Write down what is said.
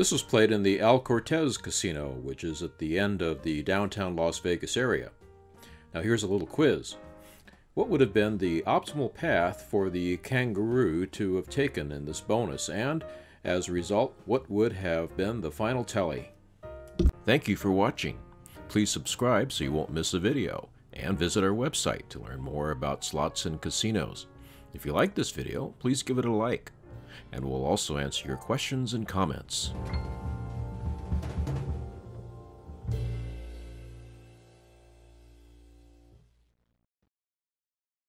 This was played in the Cortez Casino, which is at the end of the downtown Las Vegas area. Now here's a little quiz. What would have been the optimal path for the kangaroo to have taken in this bonus, and as a result, what would have been the final tally? Thank you for watching. Please subscribe so you won't miss a video, and visit our website to learn more about slots and casinos. If you like this video, please give it a like, and we'll also answer your questions and comments.